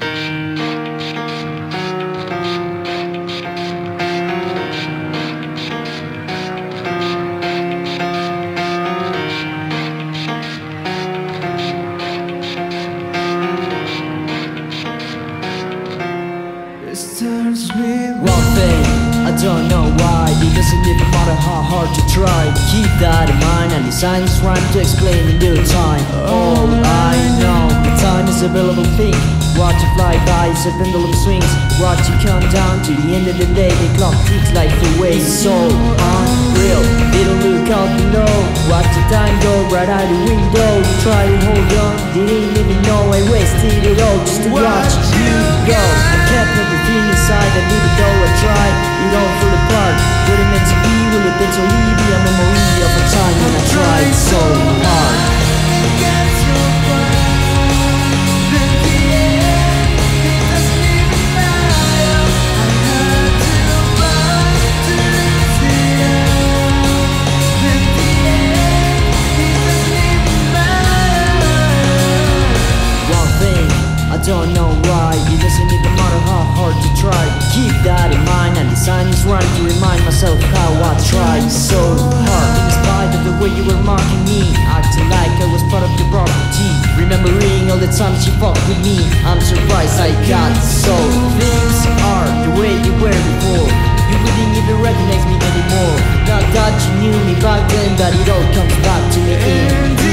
One thing, I don't know why it doesn't even matter how hard you try. Keep that in mind and design this rhyme to explain in due time. All I know, the time is a available thing. Watch it fly by as a pendulum swings. Watch it come down to the end of the day. The clock ticks like the way it's so unreal. Little look out below, watch the time go right out the window. You try to hold on, didn't even know I wasted it all just to watch you go. I kept everything inside, and even though I tried, it all fell apart. What it meant to be, will it been so easy? A memory of a time when I tried so hard. I don't know why, it doesn't even matter how hard you try. Keep that in mind and design this rhyme to remind myself how I tried so hard. In spite of the way you were mocking me, acting like I was part of your property. Remembering all the times you fought with me, I'm surprised I got so. Things are the way they were before. You wouldn't even recognize me anymore. Not that you knew me back then, but it all comes back to me in